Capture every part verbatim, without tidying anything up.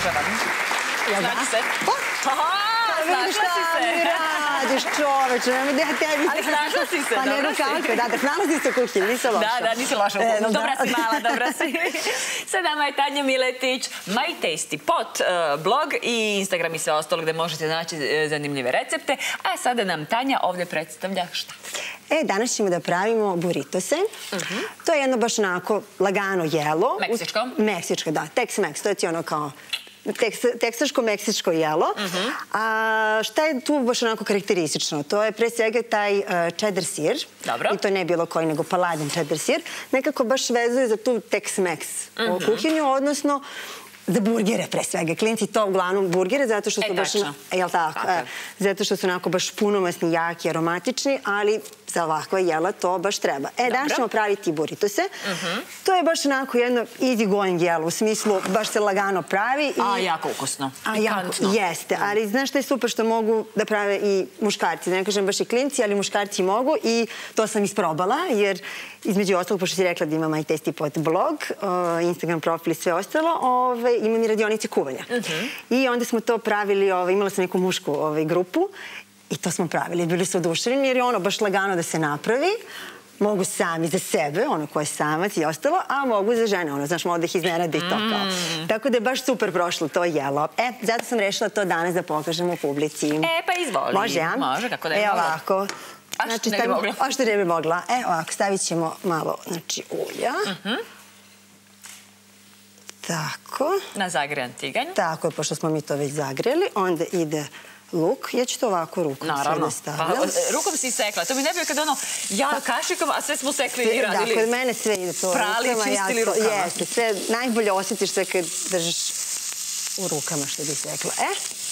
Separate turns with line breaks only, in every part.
obožavam. Snađi se. Snašla si se.
Radiš, čoveče, nemoj da ja tebi...
Ali snašla si se,
pa
dobra si.
Pa ne rukalka, da, da nalazi se u kuhinji, nisi loša.
Da, da, nisi loša u kuhinji. Dobra si mala, dobra si. Sa nama je Tanja Miletić, My Tasty Pot blog i Instagram i sve ostalo gde možete naći zanimljive recepte. A sada nam Tanja ovde predstavlja šta?
E, danas ćemo da pravimo buritose. To je jedno baš onako lagano jelo.
Meksičko?
Meksičko, da. Tex-Mex, to je ti ono kao... teksaško-meksičko jelo. A šta je tu baš onako karakteristično? To je pre svega taj cheddar sir.
Dobro.
I to ne bilo koji, nego paladin cheddar sir. Nekako baš vezuje za tu Tex-Mex kuhinju, odnosno za burgere pre svega. Klinci to uglavnom burgere, zato što su baš... Jel tako? Zato što su onako baš punomasni, jaki, aromatični, ali za ovakva jela to baš treba. E, danas ćemo praviti buritose. To je baš onako jedno easy going jelo, u smislu baš se lagano pravi.
A jako ukusno.
A jako, jeste. Ali znaš što je super što mogu da prave i muškarci. Ne kažem baš i klinci, ali muškarci mogu i to sam isprobala, jer između ostalog, pošto si rekla da ima My Tasty Pot blog, Instagram profil i sve ostalo, imam i radionice kuvanja. I onda smo to pravili, imala sam neku mušku grupu i to smo pravili. Bili su oduševljeni jer je ono baš lagano da se napravi. Mogu sami za sebe, ono ko je samac i ostalo, a mogu za žene, ono, znaš, malo da ih iznenade i to kao. Tako da je baš super prošlo to jelo. E, zato sam rešila to danas da pokažemo u publici.
E, pa izvoli.
Može, ja?
Može, kako da je
mogla.
mogla.
E, ovako.
A što ne bi mogla?
A što ne bi mogla. E, ovako, stavit ćemo malo, znači, ulja. Tako.
Na zagrejan tiganj.
Tako je, pošto smo mi to već zagreli. Onda ide luk. Ja ću to ovako rukom sve da stavljam.
Rukom si sekla. To mi ne bio kada ono, ja kašikom, a sve smo sekli i radili.
Da, kod mene sve ide to rukama.
Prali, čistili rukama.
Jeste, sve najbolje osjetiš sve kad držiš u rukama, što bi sekla. E.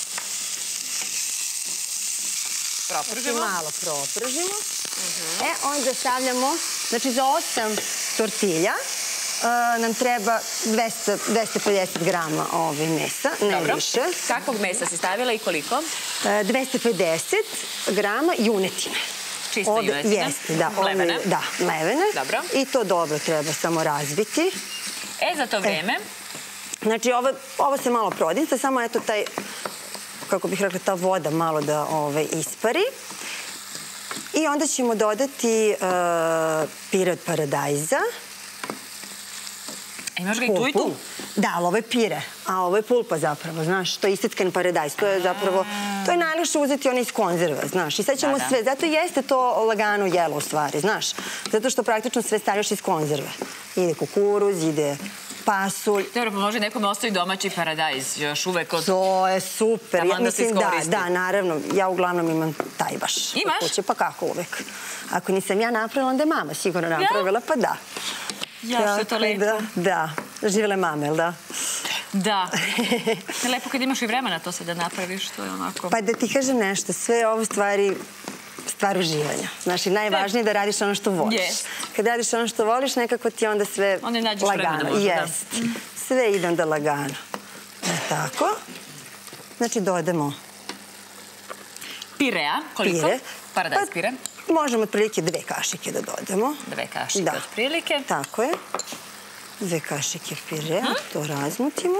Propržimo.
Malo propržimo. E, onda stavljamo, znači za osam tortilja nam treba dvesta pedeset grama mesa, ne više.
Kakvog mesa si stavila i koliko?
dvesta pedeset grama junetine.
Čiste junetine?
Jeste, da.
Mlevene?
Da, mlevene.
Dobro.
I to dobro treba samo razbiti.
E, za to vreme?
Znači, ovo se malo prodinca, samo eto taj, kako bih rekla, ta voda malo da ispari. I onda ćemo dodati pire od paradajza.
Imaš ga i tu i tu?
Da, ali ovo je pire, a ovo je pulpa zapravo, znaš, to je iseckan paradajz, to je zapravo, to je najlakše uzeti ono iz konzerva, znaš, i sad ćemo sve, zato jeste to lagano jelo u stvari, znaš, zato što praktično sve stavljaš iz konzerve. Ide kukuruz, ide pasulj.
Dobro, pa može nekome ostavi domaći paradajz, još uvek od...
To je super, mislim da, da, naravno, ja uglavnom imam taj baš.
Imaš?
Pa kako uvek. Ako nisam ja napravila, onda je mama sigurno napravila, pa da.
Ja, što je to lepo.
Da, živjele mame, ili da?
Da. Lepo kad imaš i vremena to sve da napraviš, to je onako...
Pa da ti kažem nešto, sve je ovo stvari stvar uživanja. Znaš, i najvažnije je da radiš ono što voliš. Kad radiš ono što voliš, nekako ti onda sve lagano.
Onda nađeš vremena možda, da.
Sve ide onda lagano. Tako. Znači, dodamo...
Pirea, koliko? Paradajz pire.
Možemo otprilike dve kašike da dodamo.
Dve kašike otprilike.
Tako je. Dve kašike pirea, to razmutimo.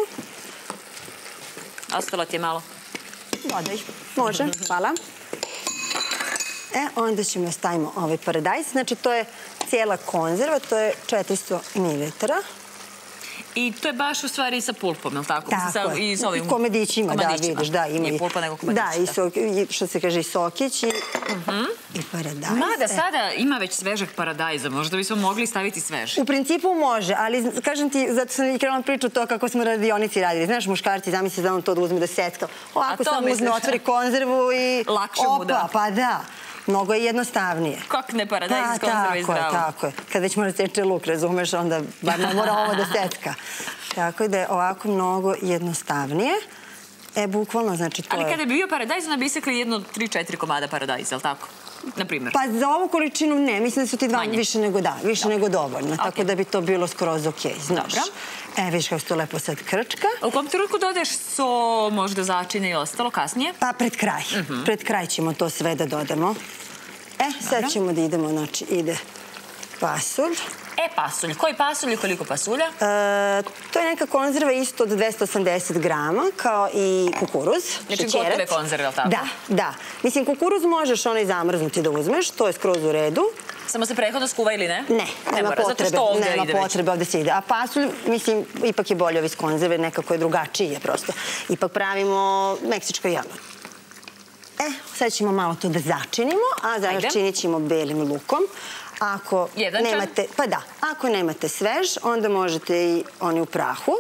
Ostalo ti je malo?
Dodaj. Može, hvala. E, onda ćemo stavimo ovaj paradajz. Znači, to je cijela konzerva, to je četiristo mililitara.
I to je baš u stvari sa pulpom, je li tako?
Tako je. I komadićima, da, vidiš, da.
Nije pulpa, nego komadić.
Da, i što se kaže i sokić i paradajz.
Mada sada ima već svežeg paradajza, možda bismo mogli staviti sveži.
U principu može, ali kažem ti, zato sam i krenula priču to kako smo radionici radili. Znaš, muškarci zamisli da on to da uzme da secka. Ovako samo uzme, otvori konzervu i opa, pa da. Mnogo je jednostavnije.
Kokne paradajz iz konzerve i zdravo.
Tako je, tako je. Kad već mora seče luk, razumeš, onda bar ne mora ovo da secka. Tako da je ovako mnogo jednostavnije. E, bukvalno, znači to je...
Ali kada bi bio paradajz, onda bi isekli jedno tri četiri komada paradajza, je li tako? Naprimjer.
Pa za ovu količinu ne, mislim da su ti dva više nego da, više nego dovoljno. Tako da bi to bilo skroz okej, znaš. E, vidiš kako se to lepo sad krčka.
U kom trenutku dodaješ so, možda začine i ostalo kasnije?
Pa pred kraj. Pred kraj ćemo to sve da dodamo. E, sad ćemo da idemo, znači ide pasulj.
E, pasulj. Koji pasulj i koliko pasulja?
To je neka konzerva isto od dvesta osamdeset grama, kao i kukuruz.
Znači gotove konzerve, ali tako?
Da, da. Mislim, kukuruz možeš onaj zamrznuti da uzmeš, to je skroz u redu.
Samo se prethodno skuva ili ne?
Ne, nema potrebe.
Zato što ovde ide već.
Nema potrebe, ovde se ide. A pasulj, mislim, ipak je bolje ovi iz konzerve, nekako je drugačiji prosto. Ipak pravimo meksičko jagodu. E, sad ćemo malo to da začinimo, a začinit ćemo belim lukom. Ako nemate, pa da, ako nemate svež, onda možete i oni u prahu.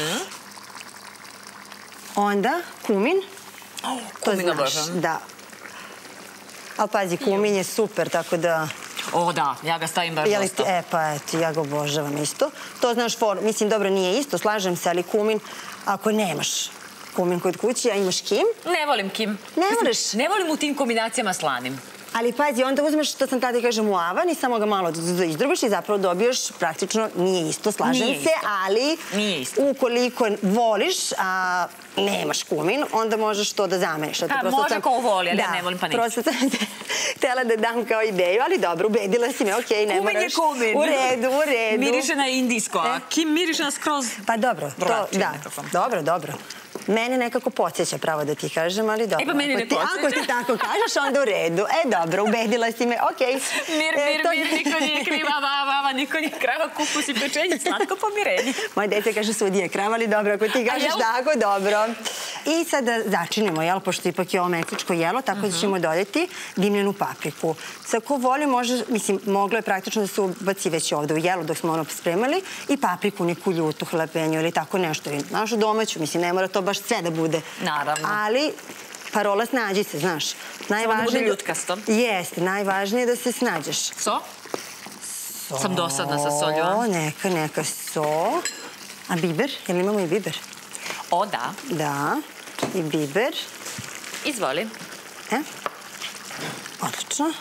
Onda kumin.
Kumin obožavam.
Da. Ali pazi, kumin je super, tako da...
O, da, ja ga stavim baš dosta.
E, pa eto, ja ga obožavam isto. To znaš, mislim, dobro, nije isto, slažem se, ali kumin, ako nemaš kumin kod kući, a imaš kim...
Ne volim kim.
Ne voliš?
Ne volim u tim kombinacijama slanim.
Ali pazi, onda uzmeš, što sam tada kažem, u avan i samo ga malo izdrubiš i zapravo dobiješ praktično, nije isto, slažem se, ali ukoliko voliš, a nemaš kumin, onda možeš to da zameniš.
Pa može ko voli, ali ja ne volim pa ništa.
Prosto sam htjela da dam kao ideju, ali dobro, ubedila si me, okej, ne moraš.
Kumin je kumin.
U redu, u redu.
Miriše na indijsko, a kim miriše na skroz...
Pa dobro, to, da, dobro, dobro. Mene nekako podsjeća, pravo da ti kažem, ali dobro.
E pa meni ne podsjeća.
Ako ti tako kažeš, onda u redu. E, dobro, ubedila si me, okej.
Mir, mir, mir, niko nije kriva, va, va, va, niko nije krava, kupus i pečenje, slatko pomirenje.
Moje dete kaže sudije krava, ali dobro, ako ti kažeš tako, dobro. I sad da začinimo, jel, pošto ipak je ovo meksičko jelo, tako da ćemo dodati dimljenu papriku. Sad, ko voli, može, mislim, moglo je praktično da se ubaci već ovde u jelo dok smo ono spremali i papriku, neku ljutu, hlapenju ili tako nešto. Našu domaću, mislim, ne mora to baš sve da bude.
Naravno.
Ali parola snađi se, znaš.
Samo da bude ljutkasto.
Jeste, najvažnije je da se snađeš.
So? Sam dosadna sa solju, a?
O, neka, neka so. A biber? Jel imamo i biber?
O, da.
Da, i biber.
Izvoli.
E, odlično.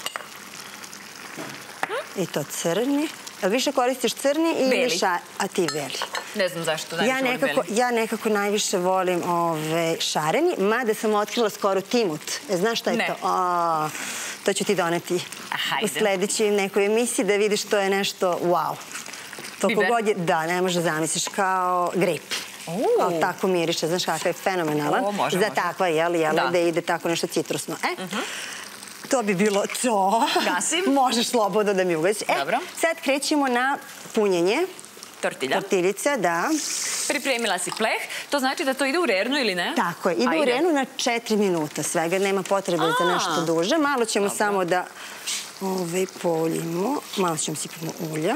I to crni. Više koristiš crni ili šareni? A ti beli.
Ne znam zašto najviše volim beli.
Ja nekako najviše volim šareni, mada sam otkrila skoro timut. Znaš šta je to? To ću ti doneti u sledećoj nekoj emisiji da vidiš to je nešto wow.
Biber?
Da, ne možeš da zamisliš kao grejp. Kao tako miriše, znaš kakav je fenomenalan. Za takva, jel, jel, da ide tako nešto citrusno. E, to bi bilo to.
Gasim.
Možeš slobodno da mi ugasiš.
Dobro.
Sad krećemo na punjenje.
Tortilja.
Tortiljica, da.
Pripremila si pleh. To znači da to ide u rernu ili ne?
Tako je. Ide u rernu na četiri minuta svega. Nema potrebe za nešto duže. Malo ćemo samo da poljimo. Malo ćemo sipati ulja.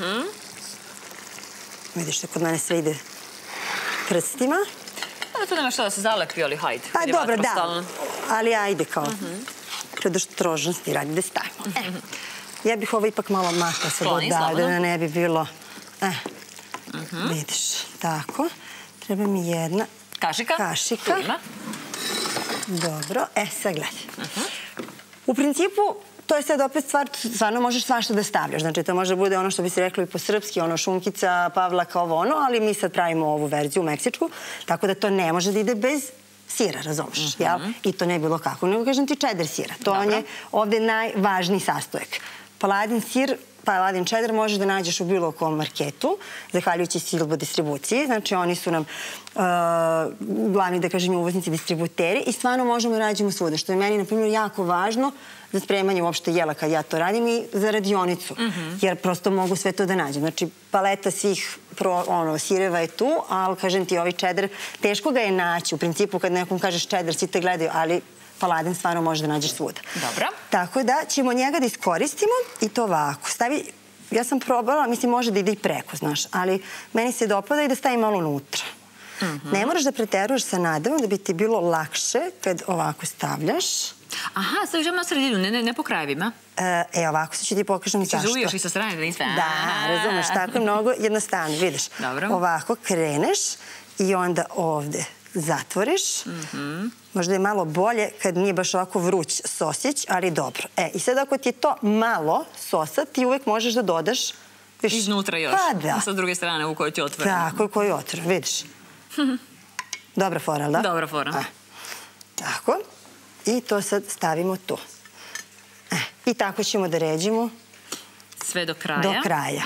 Vidiš da kod mene sve ide prstima.
To nema što da se zalepi, ali hajde.
Pa dobro, da. Ali ajde kao predostrožnosti radi da stavimo. Ja bih ovo ipak malo makla sad od da ne bi bilo... Vidiš, tako. Treba mi jedna
kašika.
Kašika. Dobro. E, sad gledaj. U principu, to je sad opet stvar, stvarno možeš svašta da stavljaš. Znači, to može bude ono što bi se reklo i po srpski, ono šunkica, pavlaka, ovo ono, ali mi sad pravimo ovu verziju meksičku, tako da to ne može da ide bez sira, razumeš, jel? I to ne bilo kako, nego kažem ti čeder sira. To je ovde najvažniji sastojak. Paladin sir, Paladin čeder možeš da nađeš u bilo kom marketu, zahvaljujući Silbo distribuciji. Znači, oni su nam glavni, da kažem, uvoznici, distributeri i stvarno možemo da rađemo svuda, što je meni, na primjer, jako važno za spremanje uopšte jela kad ja to radim i za radionicu, jer prosto mogu sve to da nađem. Znači, paleta svih sireva je tu, ali, kažem ti, ovaj čeder, teško ga je naći. U principu, kad nekom kažeš čeder, svi te gledaju, ali Paladin stvarno možeš da nađeš svuda.
Dobro.
Tako da ćemo njega da iskoristimo i to ovako. Stavi, ja sam probala, mislim, može da ide i preko, znaš, ali meni se dopada i da stavim malo unutra. Ne moraš da preteruješ sa nadevom da bi ti bilo lakše kad ovako stavljaš.
Aha, staviš na sredinu, ne po krajevima?
E, ovako se ću ti pokažem i zašto.
Če žuvijaš i sa strane da niste?
Da, razumeš, tako je mnogo jednostavno. Vidiš, ovako kreneš i onda ovde zatvoriš. Možda je malo bolje kad nije baš ovako vruć sosić, ali dobro. E, i sad ako ti je to malo sosa, ti uvek možeš da dodaš...
Iznutra još.
Pa da.
Sa druge strane u kojoj ti otvoreno.
Tako, u kojoj otvoreno, vidiš. Dobra fora, da?
Dobra fora.
Tako. I to sad stavimo tu. I tako ćemo da ređimo
Sve do kraja?
Do kraja.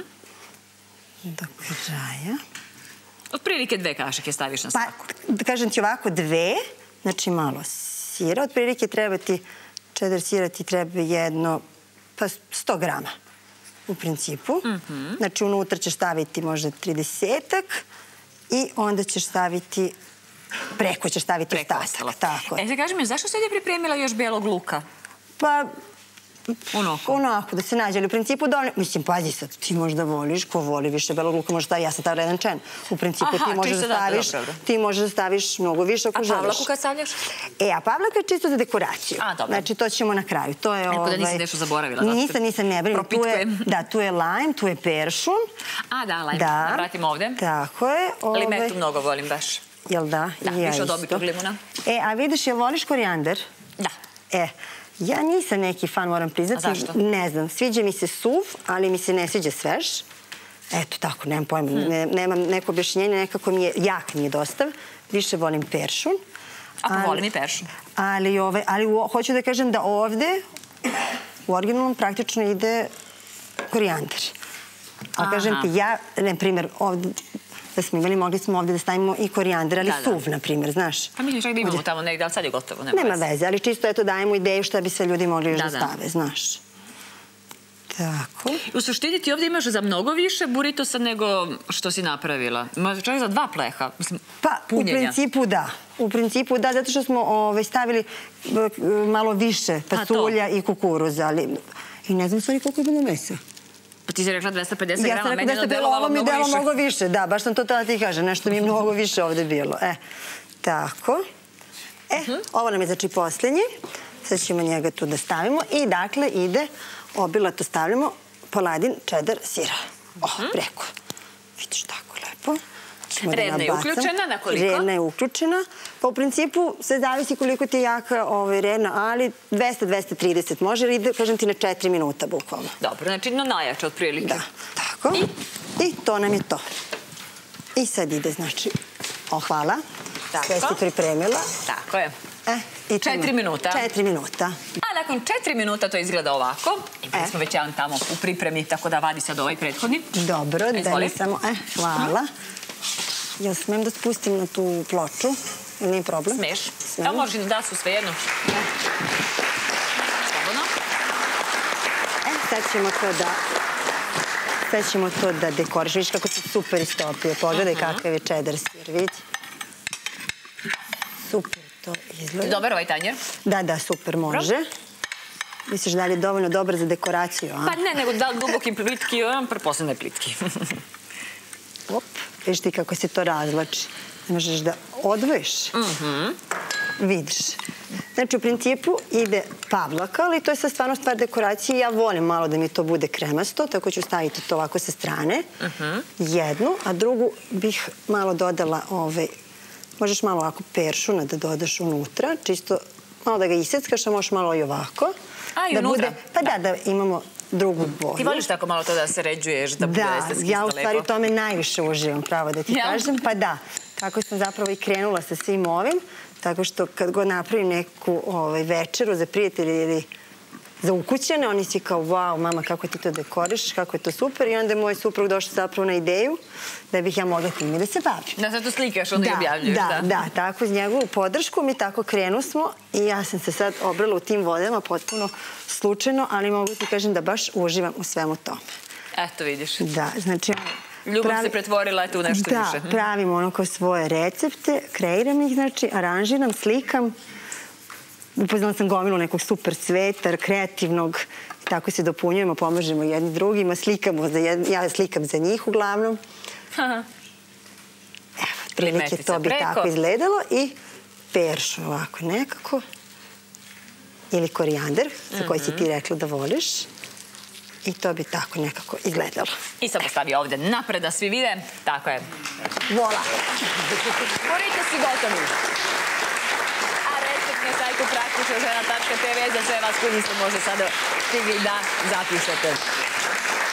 Do kraja.
Od prilike dve kašike staviš na svaku.
Pa, kažem ti ovako, dve, znači malo sira. Od prilike treba ti, čedar sira ti treba jedno, pa sto grama u principu. Znači, unutra ćeš staviti možda tridesetak i onda ćeš staviti, preko ćeš staviti ostatak. Tako je.
E, sad kaži mi, zašto si ovdje pripremila još bijelog luka?
Pa,
Onako.
Onako, da se nađe. Ali u principu dovoljno... Mislim, pazi sad, ti možda voliš, ko voli više belog luka, možda stavi, ja sam stavila jedan čen. U principu ti možeš da staviš, ti možeš da staviš mnogo više ako želiš.
A pavlaku kad stavljaš?
E, a pavlaka je čisto za dekoraciju.
A, dobro.
Znači, to ćemo na kraju. To je
Neko
ovaj...
da nisi nešto zaboravila.
Nisam, nisam, ne brinim.
Propitkujem.
Da, tu je lajm, tu je peršun.
A, da, lajm. Da vratimo ovde.
Tako je.
Limetu mnogo volim baš.
Jel da?
Da, više od običnog limuna.
E, a vidiš, jel voliš korijandar?
Da.
E, ja nisam neki fan, moram priznati.
A zašto?
Ne znam, sviđa mi se suv, ali mi se ne sviđa svež. Eto, tako, nemam pojma, nemam neko objašnjenje, nekako mi je, jak mi je dostav. Više volim peršun.
Ako volim i peršun.
Ali hoću da kažem da ovde u originalnom praktično ide korijandar. A kažem ti, ja, na primjer, ovde da smo imali, mogli smo ovde da stavimo i korijandar, ali suv, na primjer, znaš.
Pa mislim čak da imamo tamo negdje, ali sad je gotovo.
Nema veze, ali čisto eto dajemo ideju šta bi sve ljudi mogli još da stave, znaš. Tako.
U suštini ti ovdje imaš za mnogo više buritosa nego što si napravila. Imaš čak za dva pleha,
Pa, u principu da. U principu da, zato što smo stavili malo više pasulja i kukuruza, ali i ne znam stvari koliko je bilo mesa.
Pa ti si rekla dvesta pedeset grama,
ja
meni je delovalo mnogo više.
mnogo više, da, baš sam to tada ti kažem, nešto mi je mnogo više ovde bilo. E, tako. E, ovo nam je znači posljednji. Sad ćemo njega tu da stavimo i dakle ide, obilato stavljamo poladin čedar sira. O, preko. Vidiš, tako lepo.
Redna je uključena, na koliko?
Redna je uključena. Pa u principu sve zavisi koliko ti je jaka redna, ali dvesta do dvesta trideset može, ili ide, kažem ti, na četiri minuta bukvalno.
Dobro, znači na najjače otprilike.
Da, tako. I to nam je to. I sad ide, znači, o, hvala. Sve si pripremila.
Tako je.
Četiri
minuta.
Četiri minuta.
A nakon četiri minuta to izgleda ovako. Imali smo već jedan tamo u pripremi, tako da vadi sad ovaj prethodni.
Dobro, da mi samo, e, hvala. Jel smem da spustim na tu ploču? Ili nije problem?
Smeš. Evo možeš i da su svejedno. Slobodno.
E, sad ćemo to da... Sad ćemo to da dekoriš. Vidiš kako se super istopio. Pogledaj kakav je čedar sir, vidi. Super to izgleda.
Dobar ovaj tanjer?
Da, da, super, može. Misliš da li je dovoljno dobar za dekoraciju, a?
Pa ne, nego da li duboki, plitki, pretpostavljam da je plitki.
Op, vidiš ti kako se to razlači. Ne možeš da odvojiš. Vidiš. Znači, u principu ide pavlaka, ali to je sad stvarno stvar dekoracije. Ja volim malo da mi to bude kremasto, tako ću staviti to ovako sa strane. Jednu, a drugu bih malo dodala ovaj... Možeš malo ovako peršuna da dodaš unutra, čisto malo da ga iseckaš, a možeš malo i ovako.
A, i unutra?
Pa da, da imamo drugu boju.
Ti voliš tako malo to da se ređuješ, da bude estetski isto lepo?
Da, ja u stvari tome najviše uživam, pravo da ti kažem. Pa da, tako sam zapravo i krenula sa svim ovim, tako što kad god napravim neku večeru za prijatelje ili za ukućene, oni si kao, wow, mama, kako ti to dekoriš, kako je to super. I onda je moj suprug došao zapravo na ideju da bih ja mogla time da se bavim.
Da se to slikaš, onda i objavljuješ, da?
Da, da, tako, iz njegovu podršku mi tako krenu smo i ja sam se sad obrala u tim vodama, potpuno slučajno, ali mogu ti kažem da baš uživam u svemu tome.
Eto, vidiš.
Da, znači...
Ljubav se pretvorila, eto, u nešto više.
Da, pravim ono kao svoje recepte, kreiram ih, znači, aranžiram, slikam. Upoznala sam gomilu nekog super cveta, kreativnog. Tako se dopunjujemo, pomažemo jedni drugima, slikamo, ja slikam za njih uglavnom. Evo, prilike to bi tako izgledalo. I peršun ovako nekako. Ili korijandar, za koji si ti rekla da voliš. I to bi tako nekako izgledalo.
I sad postavi ovde napred da svi vide. Tako je.
Vola!
Borite si gotovi! Na sajtu praktično žena tačka te ve za sve vas koji niste možda sada stigli da zapišete.